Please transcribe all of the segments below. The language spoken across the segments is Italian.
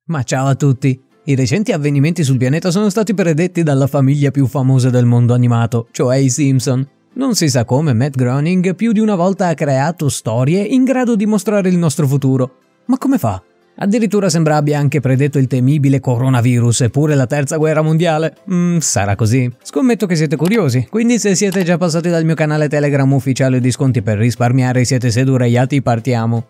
Ma ciao a tutti! I recenti avvenimenti sul pianeta sono stati predetti dalla famiglia più famosa del mondo animato, cioè i Simpson. Non si sa come Matt Groening più di una volta ha creato storie in grado di mostrare il nostro futuro. Ma come fa? Addirittura sembra abbia anche predetto il temibile coronavirus e pure la terza guerra mondiale. Sarà così. Scommetto che siete curiosi, quindi se siete già passati dal mio canale Telegram ufficiale di sconti per risparmiare e siete seduraiati, partiamo.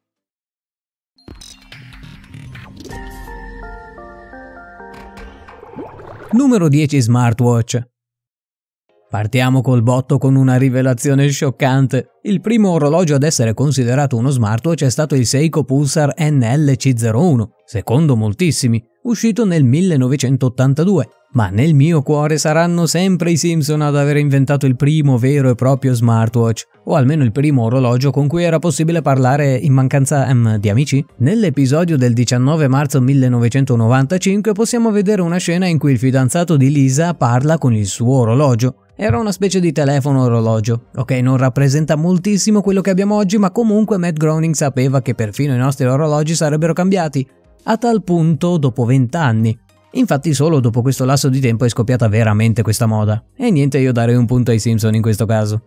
Numero 10 Smartwatch. Partiamo col botto con una rivelazione scioccante. Il primo orologio ad essere considerato uno smartwatch è stato il Seiko Pulsar NLC01, secondo moltissimi, uscito nel 1982. Ma nel mio cuore saranno sempre i Simpson ad aver inventato il primo vero e proprio smartwatch, o almeno il primo orologio con cui era possibile parlare in mancanza di amici. Nell'episodio del 19 marzo 1995 possiamo vedere una scena in cui il fidanzato di Lisa parla con il suo orologio. Era una specie di telefono orologio. Ok, non rappresenta moltissimo quello che abbiamo oggi, ma comunque Matt Groening sapeva che perfino i nostri orologi sarebbero cambiati. A tal punto dopo 20 anni. Infatti solo dopo questo lasso di tempo è scoppiata veramente questa moda. E niente, io darei un punto ai Simpson in questo caso.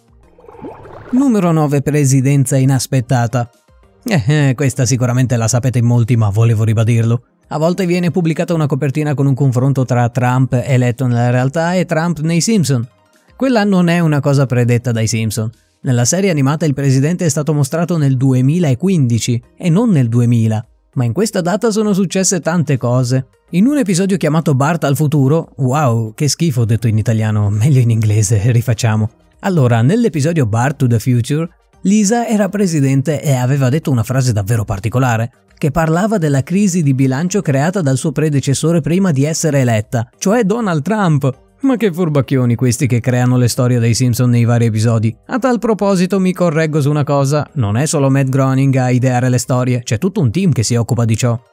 Numero 9 Presidenza inaspettata. Questa sicuramente la sapete in molti, ma volevo ribadirlo. A volte viene pubblicata una copertina con un confronto tra Trump eletto nella realtà e Trump nei Simpson. Quella non è una cosa predetta dai Simpson. Nella serie animata il presidente è stato mostrato nel 2015 e non nel 2000. Ma in questa data sono successe tante cose. In un episodio chiamato Bart al futuro, wow, che schifo ho detto in italiano, meglio in inglese, rifacciamo. Allora, nell'episodio Bart to the Future, Lisa era presidente e aveva detto una frase davvero particolare, che parlava della crisi di bilancio creata dal suo predecessore prima di essere eletta, cioè Donald Trump. Ma che furbacchioni questi che creano le storie dei Simpson nei vari episodi. A tal proposito mi correggo su una cosa, non è solo Matt Groening a ideare le storie, c'è tutto un team che si occupa di ciò.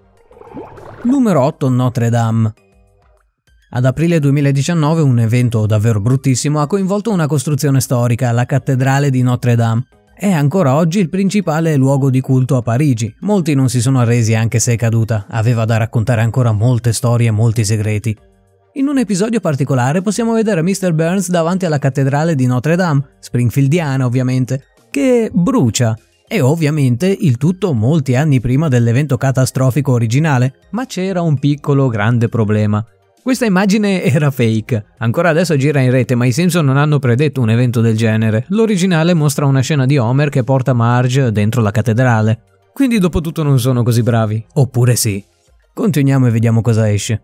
Numero 8 Notre Dame. Ad aprile 2019 un evento davvero bruttissimo ha coinvolto una costruzione storica, la cattedrale di Notre Dame. È ancora oggi il principale luogo di culto a Parigi. Molti non si sono arresi anche se è caduta, aveva da raccontare ancora molte storie e molti segreti. In un episodio particolare possiamo vedere Mr. Burns davanti alla cattedrale di Notre Dame, springfieldiana ovviamente, che brucia. E ovviamente il tutto molti anni prima dell'evento catastrofico originale, ma c'era un piccolo grande problema. Questa immagine era fake, ancora adesso gira in rete, ma i Simpson non hanno predetto un evento del genere. L'originale mostra una scena di Homer che porta Marge dentro la cattedrale. Quindi dopo tutto non sono così bravi, oppure sì. Continuiamo e vediamo cosa esce.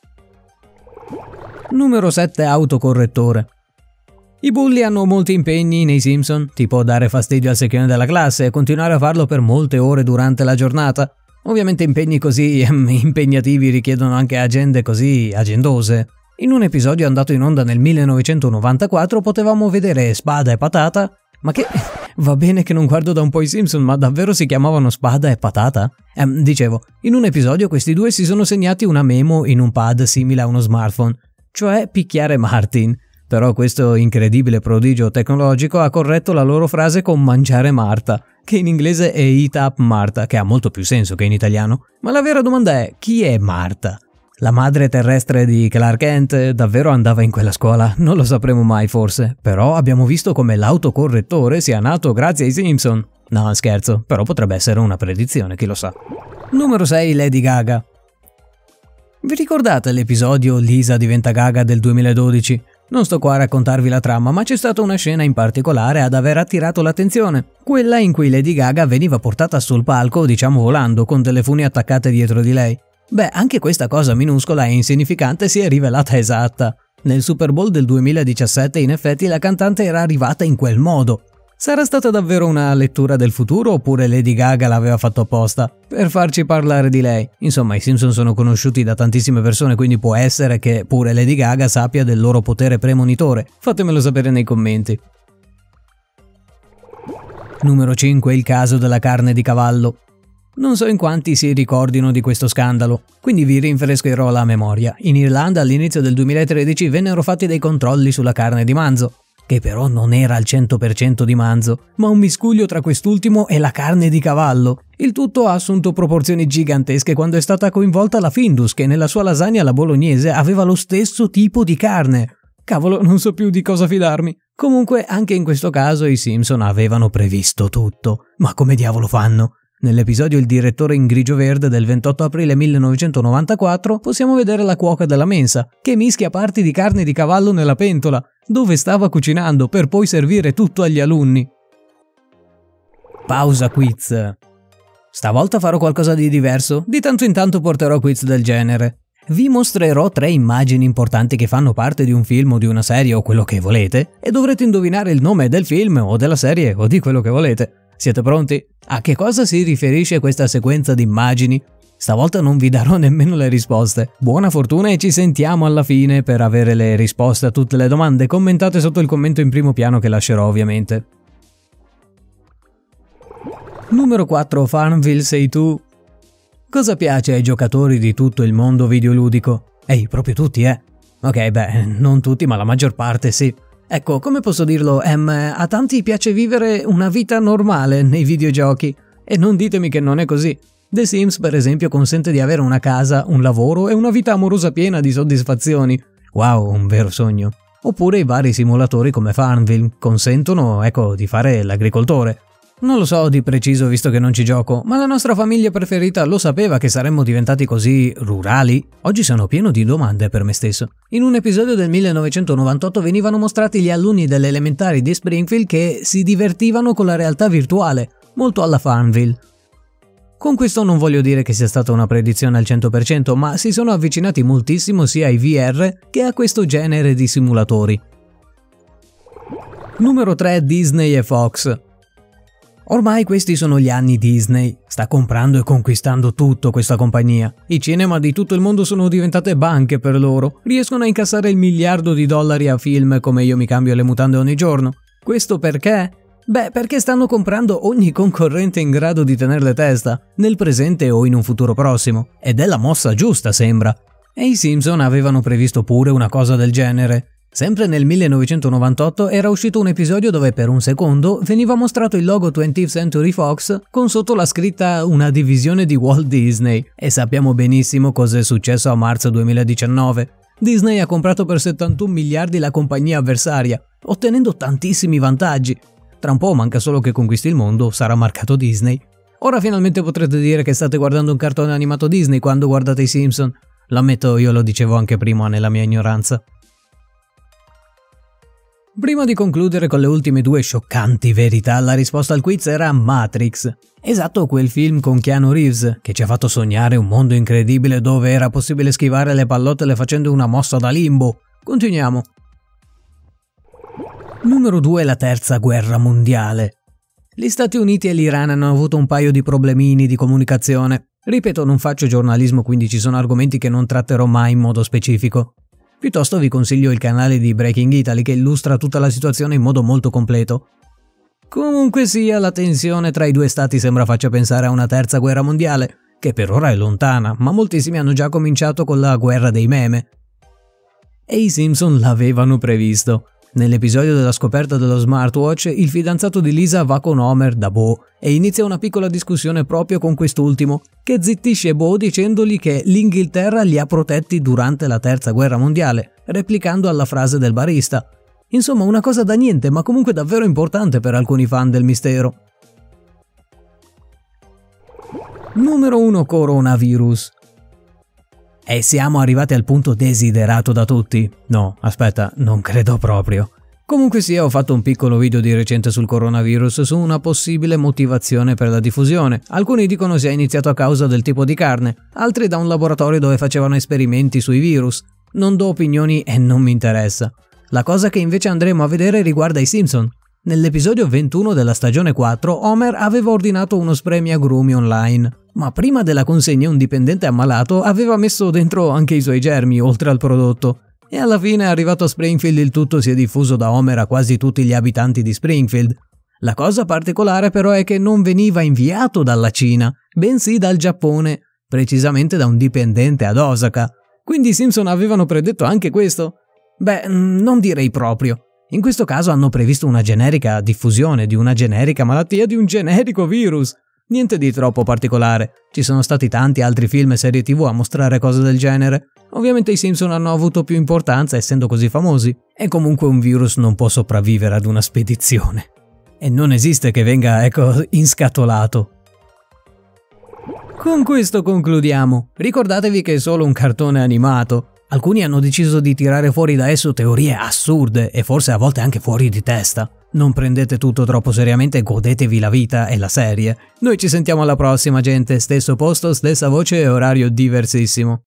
Numero 7 Autocorrettore. I bulli hanno molti impegni nei Simpson, tipo dare fastidio al secchione della classe e continuare a farlo per molte ore durante la giornata. Ovviamente impegni così impegnativi richiedono anche agende così agendose. In un episodio andato in onda nel 1994 potevamo vedere Spada e Patata, ma che... Va bene che non guardo da un po' i Simpson, ma davvero si chiamavano Spada e Patata? Dicevo, in un episodio questi due si sono segnati una memo in un pad simile a uno smartphone, cioè picchiare Martin. Però questo incredibile prodigio tecnologico ha corretto la loro frase con mangiare Marta, che in inglese è eat up Marta, che ha molto più senso che in italiano. Ma la vera domanda è, chi è Marta? La madre terrestre di Clark Kent davvero andava in quella scuola? Non lo sapremo mai forse, però abbiamo visto come l'autocorrettore sia nato grazie ai Simpson. No, scherzo, però potrebbe essere una predizione, chi lo sa. Numero 6 Lady Gaga. Vi ricordate l'episodio Lisa diventa Gaga del 2012? Non sto qua a raccontarvi la trama, ma c'è stata una scena in particolare ad aver attirato l'attenzione. Quella in cui Lady Gaga veniva portata sul palco, diciamo volando, con delle funi attaccate dietro di lei. Beh, anche questa cosa minuscola e insignificante si è rivelata esatta. Nel Super Bowl del 2017, in effetti, la cantante era arrivata in quel modo. Sarà stata davvero una lettura del futuro oppure Lady Gaga l'aveva fatto apposta per farci parlare di lei? Insomma, i Simpson sono conosciuti da tantissime persone, quindi può essere che pure Lady Gaga sappia del loro potere premonitore. Fatemelo sapere nei commenti. Numero 5 Il caso della carne di cavallo. Non so in quanti si ricordino di questo scandalo, quindi vi rinfrescherò la memoria. In Irlanda all'inizio del 2013 vennero fatti dei controlli sulla carne di manzo, che però non era al 100% di manzo, ma un miscuglio tra quest'ultimo e la carne di cavallo. Il tutto ha assunto proporzioni gigantesche quando è stata coinvolta la Findus, che nella sua lasagna alla bolognese aveva lo stesso tipo di carne. Cavolo, non so più di cosa fidarmi. Comunque, anche in questo caso i Simpson avevano previsto tutto. Ma come diavolo fanno? Nell'episodio Il direttore in grigio verde del 28 aprile 1994 possiamo vedere la cuoca della mensa, che mischia parti di carne di cavallo nella pentola, dove stava cucinando per poi servire tutto agli alunni. Pausa quiz. Stavolta farò qualcosa di diverso, di tanto in tanto porterò quiz del genere. Vi mostrerò 3 immagini importanti che fanno parte di un film o di una serie o quello che volete e dovrete indovinare il nome del film o della serie o di quello che volete. Siete pronti? A che cosa si riferisce questa sequenza di immagini? Stavolta non vi darò nemmeno le risposte. Buona fortuna e ci sentiamo alla fine per avere le risposte a tutte le domande. Commentate sotto il commento in primo piano che lascerò ovviamente. Numero 4. Farmville sei tu. Cosa piace ai giocatori di tutto il mondo videoludico? Ehi, proprio tutti, Ok, non tutti, ma la maggior parte sì. Ecco, come posso dirlo, a tanti piace vivere una vita normale nei videogiochi. E non ditemi che non è così. The Sims, per esempio, consente di avere una casa, un lavoro e una vita amorosa piena di soddisfazioni. Wow, un vero sogno. Oppure i vari simulatori come Farmville consentono, di fare l'agricoltore. Non lo so di preciso visto che non ci gioco, ma la nostra famiglia preferita lo sapeva che saremmo diventati così rurali? Oggi sono pieno di domande per me stesso. In un episodio del 1998 venivano mostrati gli alunni delle elementari di Springfield che si divertivano con la realtà virtuale, molto alla Farmville. Con questo non voglio dire che sia stata una predizione al 100%, ma si sono avvicinati moltissimo sia ai VR che a questo genere di simulatori. Numero 3. Disney e Fox. Ormai questi sono gli anni Disney, sta comprando e conquistando tutto questa compagnia. I cinema di tutto il mondo sono diventate banche per loro, riescono a incassare $1 miliardo a film come Io mi cambio le mutande ogni giorno. Questo perché? Perché stanno comprando ogni concorrente in grado di tenerle testa, nel presente o in un futuro prossimo. Ed è la mossa giusta, sembra. E i Simpson avevano previsto pure una cosa del genere. Sempre nel 1998 era uscito un episodio dove per un secondo veniva mostrato il logo 20th Century Fox con sotto la scritta una divisione di Walt Disney e sappiamo benissimo cosa è successo a marzo 2019. Disney ha comprato per 71 miliardi la compagnia avversaria, ottenendo tantissimi vantaggi. Tra un po' manca solo che conquisti il mondo, sarà marcato Disney. Ora finalmente potrete dire che state guardando un cartone animato Disney quando guardate i Simpson. L'ammetto, io lo dicevo anche prima nella mia ignoranza. Prima di concludere con le ultime 2 scioccanti verità, la risposta al quiz era Matrix. Esatto, quel film con Keanu Reeves, che ci ha fatto sognare un mondo incredibile dove era possibile schivare le pallottole facendo una mossa da limbo. Continuiamo. Numero 2. La terza guerra mondiale. Gli Stati Uniti e l'Iran hanno avuto un paio di problemini di comunicazione. Ripeto, non faccio giornalismo, quindi ci sono argomenti che non tratterò mai in modo specifico. Piuttosto vi consiglio il canale di Breaking Italy che illustra tutta la situazione in modo molto completo. Comunque sia, la tensione tra i 2 stati sembra faccia pensare a una terza guerra mondiale, che per ora è lontana, ma moltissimi hanno già cominciato con la guerra dei meme. E i Simpson l'avevano previsto. Nell'episodio della scoperta dello smartwatch, il fidanzato di Lisa va con Homer da Bo e inizia una piccola discussione proprio con quest'ultimo, che zittisce Bo dicendogli che l'Inghilterra li ha protetti durante la terza guerra mondiale, replicando alla frase del barista. Insomma, una cosa da niente, ma comunque davvero importante per alcuni fan del mistero. Numero 1. Coronavirus. E siamo arrivati al punto desiderato da tutti? No, aspetta, non credo proprio. Comunque sia, ho fatto un piccolo video di recente sul coronavirus su una possibile motivazione per la diffusione. Alcuni dicono sia iniziato a causa del tipo di carne, altri da un laboratorio dove facevano esperimenti sui virus. Non do opinioni e non mi interessa. La cosa che invece andremo a vedere riguarda i Simpson. Nell'episodio 21 della stagione 4, Homer aveva ordinato uno spray agrumi online, ma prima della consegna un dipendente ammalato aveva messo dentro anche i suoi germi oltre al prodotto. E alla fine, arrivato a Springfield, il tutto si è diffuso da Homer a quasi tutti gli abitanti di Springfield. La cosa particolare però è che non veniva inviato dalla Cina, bensì dal Giappone, precisamente da un dipendente ad Osaka. Quindi i Simpson avevano predetto anche questo? Non direi proprio. In questo caso hanno previsto una generica diffusione di una generica malattia di un generico virus. Niente di troppo particolare, ci sono stati tanti altri film e serie TV a mostrare cose del genere. Ovviamente i Simpson hanno avuto più importanza essendo così famosi, e comunque un virus non può sopravvivere ad una spedizione. E non esiste che venga, inscatolato. Con questo concludiamo. Ricordatevi che è solo un cartone animato. Alcuni hanno deciso di tirare fuori da esso teorie assurde e forse a volte anche fuori di testa. Non prendete tutto troppo seriamente e godetevi la vita e la serie. Noi ci sentiamo alla prossima, gente. Stesso posto, stessa voce e orario diversissimo.